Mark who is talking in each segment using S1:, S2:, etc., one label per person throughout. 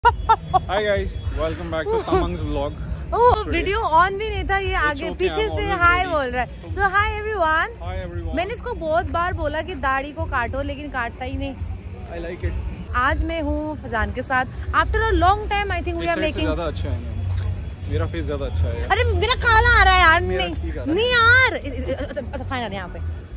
S1: Hi guys, welcome back to Tamang's vlog.
S2: Oh video on भी नहीं था, ये आगे पीछे से हाय बोल रहा है। So hi everyone. मैंने इसको बहुत बार बोला कि दाढ़ी को काटो, लेकिन काटता ही नहीं।
S1: I like it.
S2: आज मैं हूँ फजान के साथ। After a long time I think we are making.
S1: ज्यादा अच्छा है, मेरा फेस ज्यादा अच्छा है।
S2: अरे मेरा काला आ रहा है यार। नहीं यार, अच्छा फाइनल यहाँ पे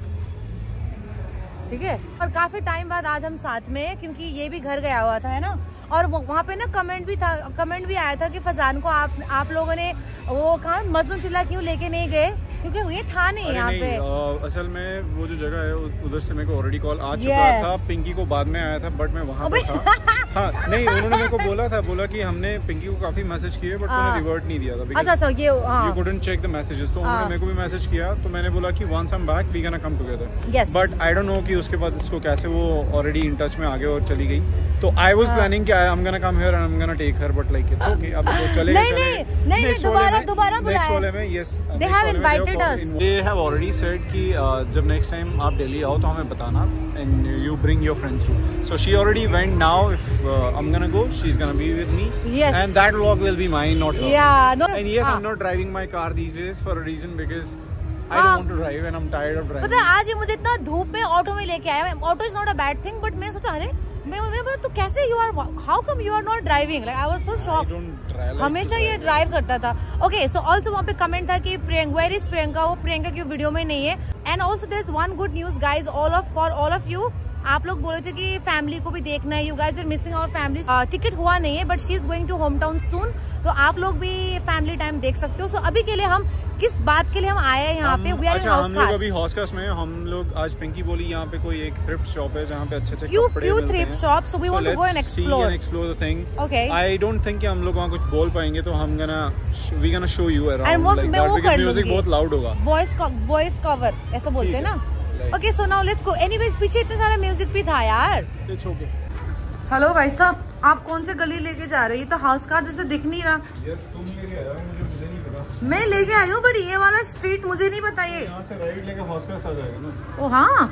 S2: ठीक है। और काफी टाइम बाद आज हम साथ में हैं, क्योंकि ये भी घर गया हुआ था, है ना। और वहाँ पे ना कमेंट भी आया था कि फजान को आप लोगों ने वो कहा मजनू टीला क्यों लेके नहीं गए, क्योंकि ये था नहीं यहाँ पे।
S1: असल में वो जो जगह है उधर से मेरे को ऑलरेडी कॉल आ चुका था। पिंकी को बाद में आया था, बट मैं वहाँ पे था। हाँ नहीं, उन्होंने मेरे को बोला कि हमने पिंकी को काफी मैसेज किए, बट उन्होंने रिवर्ट नहीं दिया था।
S2: अच्छा ये
S1: you couldn't check the messages. तो उन्होंने मेरे को भी मैसेज किया, तो मैंने बोला कि once I am back we gonna come together. But I don't know कि उसके बाद इसको कैसे वो ऑलरेडी इन टच में आ गए और चली गई। तो आई वाज प्लानिंग कि I am gonna come here and I am gonna take her, but like it's okay. अब वो चलेगा।
S2: नहीं दोबारा
S1: नेक्स्ट वाले में yes
S2: they have invited us.
S1: They have already said कि जब नेक्स्ट टाइम आप दिल्ली आओ तो हमें बताना and you bring your friends too. So she already went. Now if I am gonna go she is gonna be with me and that vlog will be mine, not her. And yes I am not driving my car these days for a reason, because I don't want to drive and I'm tired of driving.
S2: पता है आज ये मुझे इतना धूप में auto में लेके आया। Auto is not a bad thing, but मैं सोचा अरे मैंने बोला तो कैसे you are, how come you are not driving. Like I was so shocked. हमेशा ये ड्राइव करता था। ओके सो ऑल्सो वहाँ पे कमेंट था कि वेयर इज प्रियंका, वो प्रियंका की वीडियो में नहीं है। And also there is one good news guys for all of you. आप लोग बोल रहे थे कि फैमिली को भी देखना है, you guys are missing our family. Ticket हुआ नहीं है, but she is going to home town soon, तो आप लोग भी फैमिली टाइम देख सकते हो। सो अभी के लिए हम किस बात के लिए हम आए हैं यहाँ पे, वी आर इन हाउस खास।
S1: अभी हाउस खास में हम लोग आज पिंकी बोली यहाँ पे कोई एक थ्रिफ्ट शॉप है जहाँ पे अच्छे अच्छे कपड़े मिलते हैं।
S2: Thrift shop, so we want to go and
S1: explore the thing. Okay I don't think कि हम लोग वहाँ कुछ बोल पाएंगे, तो हम we gonna show you around like that, because music बहुत लाउड होगा।
S2: वॉइस कवर ऐसा बोलते हैं ना। Okay so now let's go. Anyways पीछे इतना सारा म्यूजिक भी था यार।
S1: It's okay.
S2: हेलो भाई साहब, आप कौन से गली लेके जा रहे हैं? ये तो हाउस का जैसे दिख नहीं रहा।
S1: तुम लेके आए हो, मुझे नहीं पता।
S2: मैं लेके आई हूँ, बट ये वाला स्ट्रीट मुझे नहीं पता। ये
S1: यहाँ से राइट लेके हाउस का आ जाएगा ना।
S2: ओ हाँ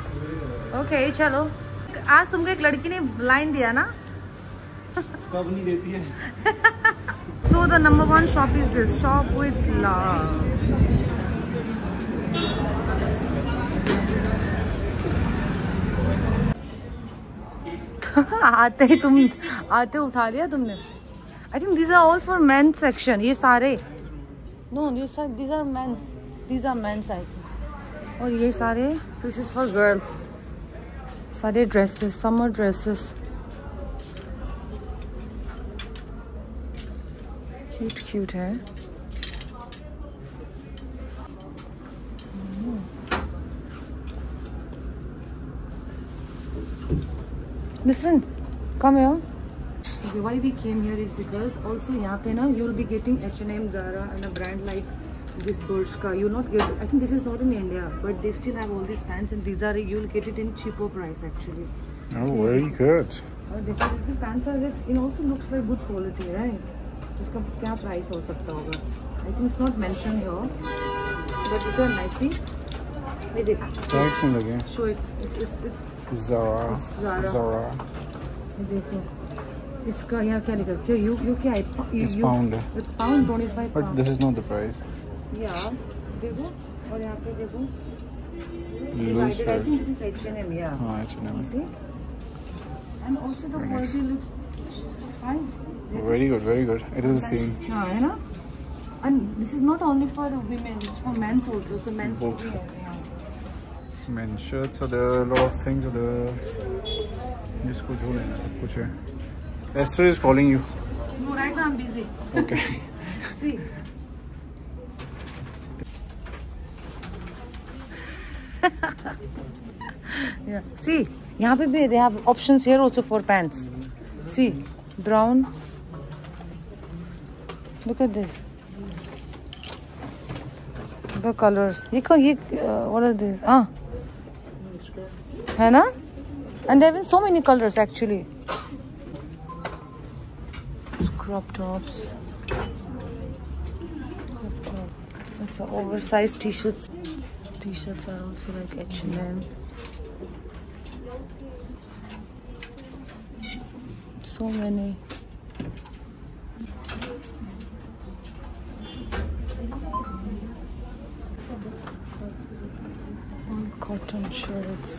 S2: ओके चलो। आज तुमको एक लड़की ने लाइन दिया ना।
S1: कब नहीं देती है।
S2: So the number 1 shop is this shop with love. आते उठा लिया तुमने। I think these are all for men's section. ये सारे no these are men's I think. और ये सारे दिस इज फॉर गर्ल्स। सारे ड्रेसेस, समर ड्रेसेस, क्यूट है। Listen, come here. Okay, why we came here is because also यहाँ पे ना you'll be getting H&M, Zara and a brand like this Bershka. You'll not get. I think this is not in India, but they still have all these pants and these are you'll get it in cheaper price actually.
S1: Oh, very good.
S2: और देखो the pants are with. It also looks like good quality, right? इसका क्या price हो सकता होगा? I think it's not mentioned here, but these are nice. ये देख.
S1: Size में लगे.
S2: Show it. It's
S1: Zara.
S2: देखो इसका यहाँ क्या लिखा है? यू क्या है?
S1: It's pound.
S2: It's pound 25
S1: But this is not the price.
S2: Yeah, देखो और यहाँ पे देखो
S1: Loose
S2: I think this is H&M, yeah.
S1: हाँ H&M.
S2: See? And also the quality looks fine.
S1: Very good, very good. It is the same.
S2: हाँ है ना? And this is not only for women, it's for men's also. So men's will be here.
S1: men's shirts are there, a lot of things are there. जिसको जो लेना सब कुछ है. Esther is calling you.
S2: No, right now I'm busy.
S1: Okay.
S2: See. Yeah. See, यहाँ पे भी they have options here also for pants. See, brown. Look at this. The colors. ये what are these? है ना? And there have been so many colors actually. Crop tops. It's oversized t-shirts. T-shirts are also like H&M. So many. Cotton shirts.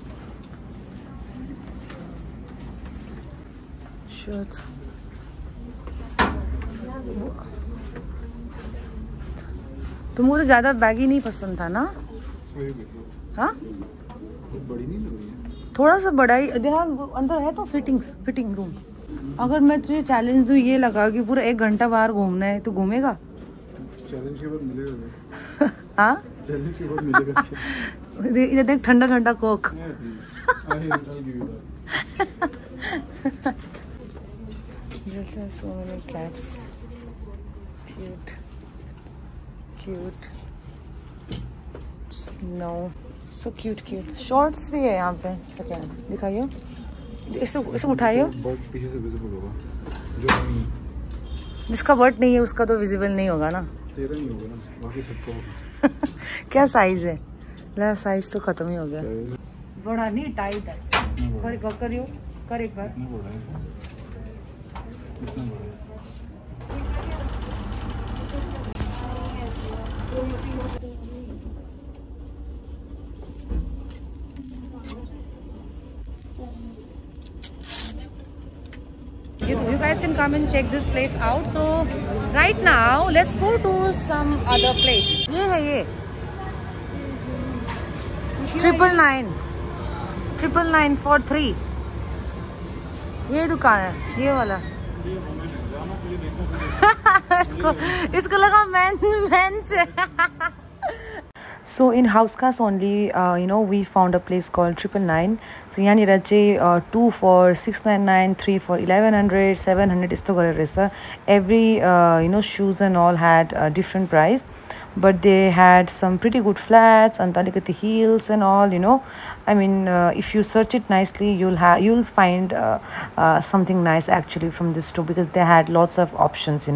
S2: तुमको तो ज्यादा baggy नहीं पसंद था ना? हाँ?
S1: बड़ी नहीं लग रही है?
S2: थोड़ा सा बड़ा ही अंदर है तो फिटिंग रूम। अगर मैं तुझे चैलेंज दूँ ये लगा कि पूरा 1 घंटा बाहर घूमना है तो घूमेगा?
S1: चैलेंज के बाद मिलेगा।
S2: हाँ?
S1: चैलेंज के बाद मिलेगा।
S2: इधर देख ठंडा Coke. This has so many caps. Cute. No. So cute. Shorts भी है यहाँ पे। दिखाइए। इसे उठाइए।
S1: बट पीछे से विजिबल होगा। जो
S2: जिसका बट नहीं है उसका तो विजिबल नहीं होगा ना।
S1: तेरा नहीं होगा ना, बाकी सबका होगा।
S2: क्या साइज है? ला साइज तो खत्म ही हो गया। बड़ा नहीं, टाइट है। करियो, कर एक बार।
S1: कितना बड़ा है? कितना बड़ा है?
S2: You guys can come and check this place out. So right now let's go to some other place. ये है ये 999 for 3. ये दुकान है, ये वाला। इसको लगा मेंस है। So in house class only, we found a place called 999. So यहाँ निरा चाहिँ 2 for 699, 3 for 1100, 700 यस्तो गरेर रहेछ. Every shoes and all had a different price, but they had some pretty good flats and अलिकति heels and all. I mean, if you search it nicely, you'll find something nice actually from this store, because they had lots of options.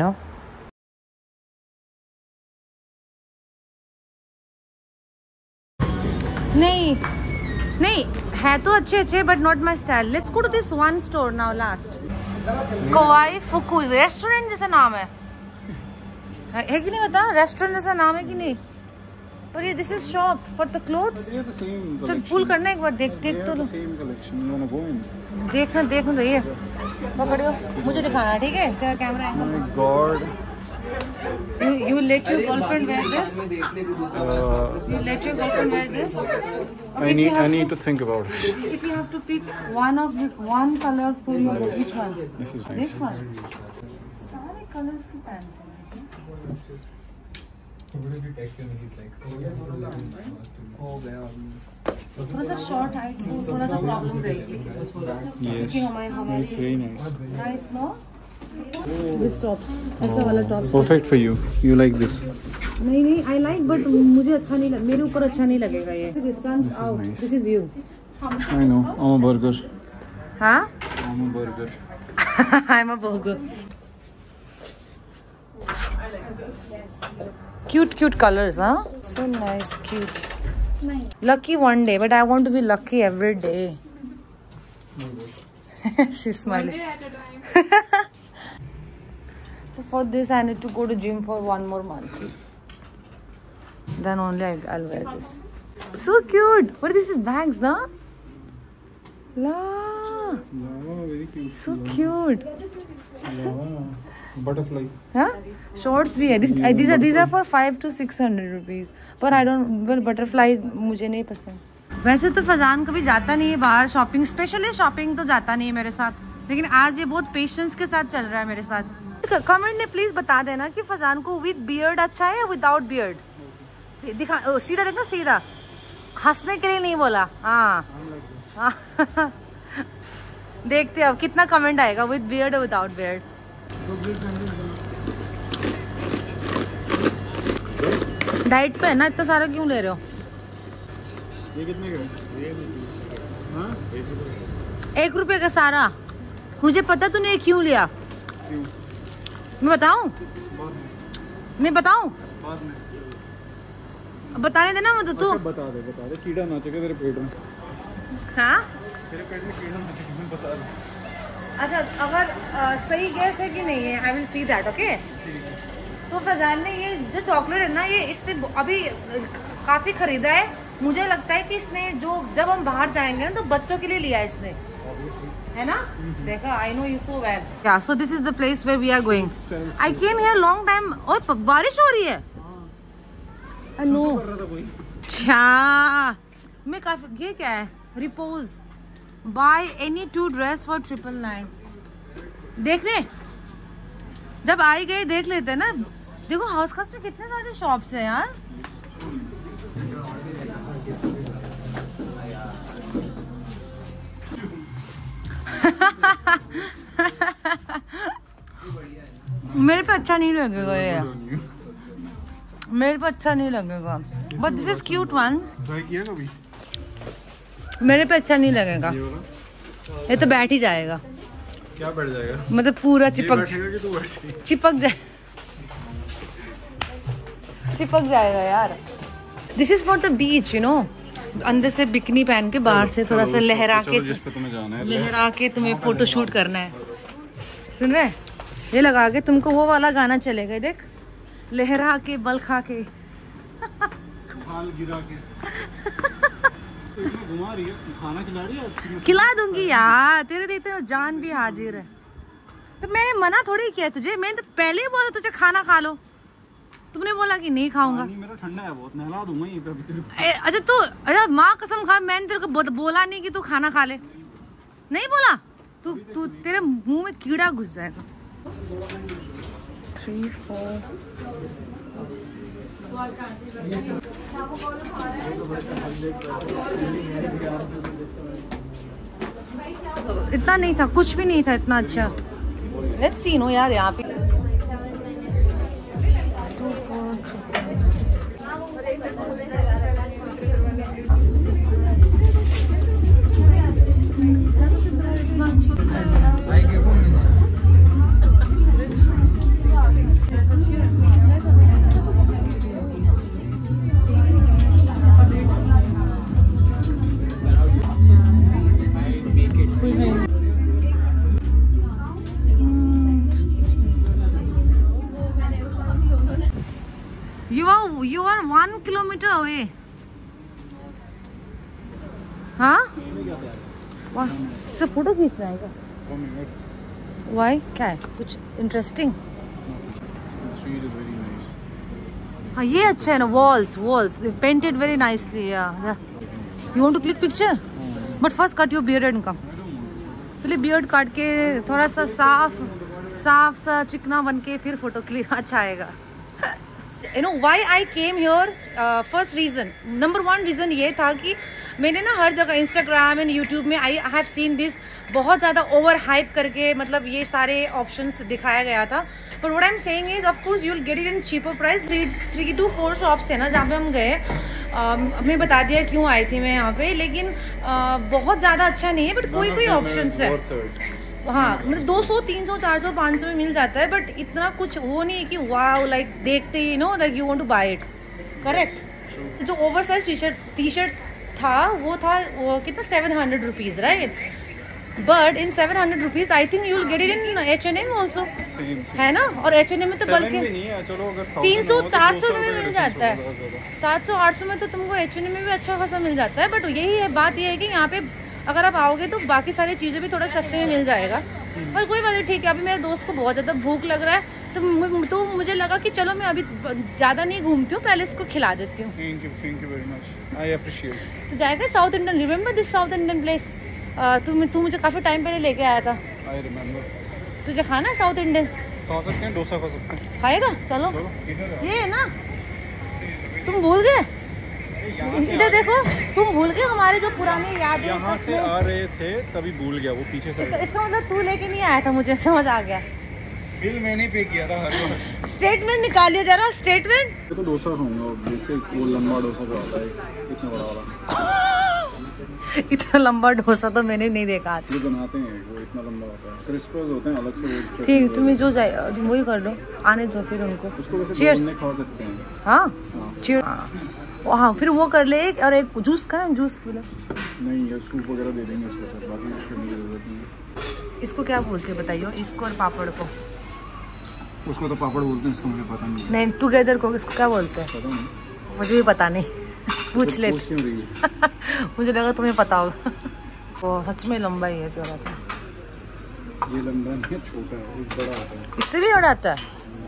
S2: नहीं है तो अच्छे but not my style. Let's go to this one store now last. Kawaii Fuku restaurant जैसा नाम है कि नहीं? बता, रेस्टोरेंट जैसा नाम है कि नहीं? पर ये this is shop for the clothes. चल पुल करना एक बार, देख तो लो. देखना तो ये पकड़ियो, मुझे दिखाना है, ठीक है? तेरा camera angle. You let your girlfriend wear this? You let your girlfriend wear this?
S1: I need to think about it.
S2: If you have to pick one color for you, which one?
S1: This is nice.
S2: This one. सारे colors की pants हैं. थोड़ा सा short height से थोड़ा सा problem रहेगी.
S1: Yes. It's very nice.
S2: Nice, no? This tops, ऐसा वाला tops.
S1: Perfect for you. You like this?
S2: नहीं, I like, but मुझे अच्छा नहीं लग, मेरे ऊपर अच्छा नहीं लगेगा ये. This sun's out.
S1: Nice.
S2: This is you.
S1: I know. I'm a burger.
S2: हाँ?
S1: I'm a burger.
S2: I'm a burger. Cute colors, huh? So nice, cute. Lucky one day, but I want to be lucky every day. She's smiling.
S3: One day at a time.
S2: For this, I need to go to gym for 1 more month. Then only I'll wear this. So cute. What are these bags, na? La.
S1: Yeah, very cute.
S2: So cute.
S1: Yeah. Butterfly.
S2: Huh? Shorts भी है. These are for 500 to 600 rupees. But I don't. Well, butterfly मुझे नहीं पसंद. वैसे तो फजान कभी जाता नहीं है बाहर शॉपिंग, स्पेशली शॉपिंग तो जाता नहीं है मेरे साथ. लेकिन आज ये बहुत पेशेंस के साथ चल रहा है मेरे साथ. कमेंट में प्लीज बता देना कि फजान को विद बियर्ड अच्छा है या विदाउट बियर्ड. दिखा, सीधा देखना, सीधा. हंसने के लिए नहीं बोला. हाँ. देखते अब कितना कमेंट आएगा, विद बियर्ड और विदाउट बियर्ड. डाइट पे है ना, इतना सारा क्यों ले रहे हो?
S1: ये कितने का? हाँ?
S2: 1 रुपये का सारा. मुझे पता तूने ये क्यों लिया.
S1: क्यों?
S2: मैं बताऊं? मैं बताऊं?
S1: बाद में.
S2: बताने देना मुझे. तू
S1: बता दे. कीड़ा ना चके तेरे पेट में.
S2: हाँ?
S1: तेरे पेट में कीड़ा ना चके, बता दे.
S2: अच्छा, अगर सही गैस है कि नहीं है, I will see that. Okay. तो फजान ने ये जो चॉकलेट है ना, ये इसने अभी काफ़ी ख़रीदा है, मुझे लगता है कि इसने जो जब हम बाहर जाएंगे ना तो बच्चों के लिए लिया इसने, है ना? देखा, I know you so well. क्या? So this is the place where we are going. I came here long time. ओए बारिश हो रही है। नो अच्छा, मैं काफी, ये क्या है? रिपोज बाय एनी 2 ड्रेस फॉर 999। देख रहे, जब आई गए देख लेते हैं ना। देखो हाउस खास में कितने सारे शॉप्स हैं यार। मेरे पे अच्छा नहीं लगेगा ये, मेरे पे अच्छा नहीं लगेगा, but this is cute ones. मेरे पे अच्छा नहीं लगेगा, ये तो बैठ ही जाएगा।
S1: क्या बैठ जाएगा?
S2: मतलब पूरा चिपक जाएगा यार। This is for the beach, you know. अंदर से बिकनी पहन के, बाहर से थोड़ा सा लहरा के तुम्हें फोटो शूट करना है। सुन रहे? ये लगा के तुमको वो वाला गाना चलेगा, देख, लहरा के बल खा के
S1: गिरा के घुमा रही है, खाना खिला रही है।
S2: खिला दूंगी यार, तेरे लिए तो जान भी हाजिर है। तो मैंने मना थोड़ी किया तुझे, मैंने तो पहले ही बोला तुझे खाना खा लो, तुमने बोला कि नहीं खाऊंगा।
S1: मेरा ठंडा है बहुत, नहला दूंगा ये पे।
S2: अच्छा तू, अच्छा माँ कसम खा, मैंने तेरे को बोला नहीं कि तू खाना खा ले, नहीं बोला। तू तेरे मुंह में कीड़ा घुस जाएगा। 3 4 इतना नहीं था, कुछ भी नहीं था इतना अच्छा। लेट्स सी नो यार, यहाँ पे you are 1 kilometer away. हाँ? सिर्फ फोटो खींचना है क्या? Why? क्या है? कुछ इंटरेस्टिंग? हाँ ये अच्छा है ना, walls painted very nicely. Yeah. You want to click picture? But first cut your beard and come. पहले बियर्ड काट के थोड़ा सा साफ सा चिकना बन के फिर फोटो क्लिक अच्छा आएगा। You know why I came here? First reason, number 1 reason ये था कि मैंने ना हर जगह Instagram and YouTube में I have seen this बहुत ज़्यादा ओवर हाइप करके, मतलब ये सारे ऑप्शंस दिखाया गया था। But what I'm saying is, of course you'll get it in cheaper price. 3 to 4 shops थे ना जहाँ पे हम गए। मैं बता दिया क्यों आई थी मैं यहाँ पे, लेकिन बहुत ज़्यादा अच्छा नहीं है, बट कोई ऑप्शंस है। हाँ मतलब 200, 300, 400, 500 में मिल जाता है, बट इतना कुछ वो नहीं है कि वाओ, लाइक देखते ही no like you want to buy it. Correct. जो ओवरसाइज टी शर्ट था वो कितना 700 rupees, right? But in 700 rupees I think you will get it in H&M also, है ना? और H&M में तो बल्कि 300, 400 में मिल जाता है, 700, 800 में तो तुमको H&M में भी अच्छा खासा मिल जाता है। बट यही है, बात ये है कि यहाँ पे अगर आप आओगे तो बाकी सारी चीज़ें भी थोड़ा सस्ते में मिल जाएगा। पर कोई बात नहीं, ठीक है। अभी मेरे दोस्त को बहुत ज़्यादा भूख लग रहा है, तो मुझे लगा कि चलो मैं अभी ज़्यादा नहीं घूमती हूँ, पहले इसको खिला देती हूँ।
S1: Thank you very much, I appreciate.
S2: तो जाएगा south Indian, remember this south Indian place? तू मुझे काफ़ी टाइम पहले लेके आया था।
S1: I remember.
S2: तुझे खाना है साउथ इंडियन?
S1: खा सकते हैं, डोसा खा सकते हैं।
S2: खाएगा? चलो ये है ना, तुम भूल गए? इधर देखो, तुम भूल गए हमारे जो पुराने यादें।
S1: यहाँ से आ रहे थे तभी भूल गया वो पीछे से।
S2: इसका मतलब तू लेके नहीं आया था, मुझे समझ आ गया।
S1: बिल मैंने पे किया था हर बार।
S2: स्टेटमेंट निकालिए जरा, स्टेटमेंट।
S1: मैं तो डोसा खाऊंगा, जैसे वो लंबा डोसा जो आता है, इतना बड़ा वाला।
S2: इतना लंबा डोसा तो मैंने नहीं देखा आज।
S1: जो बनाते हैं वो इतना लंबा होता है, क्रिस्पीज होते हैं अलग से वो।
S2: ठीक, तुम्हें जो जाए वही कर दो, आने दो फिर उनको। चीयर्स
S1: खा सकते हैं।
S2: हाँ चीयर्स। हाँ फिर वो कर ले, और एक जूस का जूस पी लो।
S1: नहीं ये सूप वगैरह दे देंगे उसके साथ, बाकी कुछ नहीं जरूरत नहीं।
S2: इसको क्या बोलते हैं बताइए? इसको और पापड़ को?
S1: उसको तो पापड़ बोलते हैं, इसको मुझे पता नहीं।
S2: नहीं, टुगेदर को इसको क्या बोलते हैं?
S1: पता नहीं,
S2: मुझे भी पता नहीं। पूछ ले। मुझे लगा तुम्हें पता होगा। वो सच में लंबा ही है थोड़ा था।
S1: ये लंबा नहीं है, छोटा है, एक बड़ा आता है।
S2: इससे भी बड़ा आता है।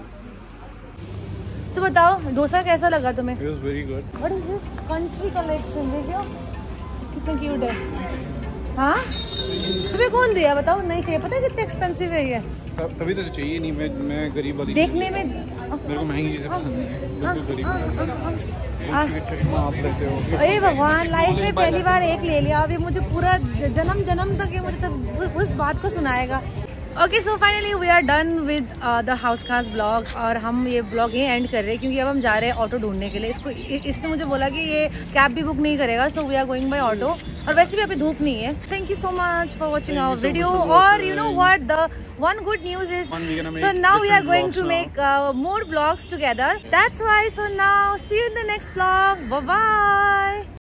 S2: तो बताओ डोसा कैसा लगा तुम्हें?
S1: It was very good.
S2: What is this country collection? देखियो कितना क्यूट है। हाँ तुम्हें कौन दिया बताओ? नहीं चाहिए, पता है कितने एक्सपेंसिव है ये।
S1: तभी तो चाहिए नहीं, मैं गरीब वाली
S2: देखने में
S1: मेरे को महंगी चीजें पसंद नहीं है, बिल्कुल गरीब। चश्मा आप लेते हो?
S2: अरे भगवान, लाइफ में पहली बार एक ले लिया, अभी मुझे पूरा जन्म जन्म तक ये मुझे तब उस बात को सुनाएगा। Okay so finally we are done with the Hauz Khas vlog, और हम ये ब्लॉग यहीं एंड कर रहे हैं क्योंकि अब हम जा रहे हैं ऑटो ढूंढने के लिए। इसने मुझे बोला कि ये कैब भी बुक नहीं करेगा, so we are going by auto. और वैसे भी अभी धूप नहीं है। Thank you so much for watching our video. और you know what, the one good news is so now we are going to make more vlogs together. That's why, so now see you in the next vlog. Bye bye.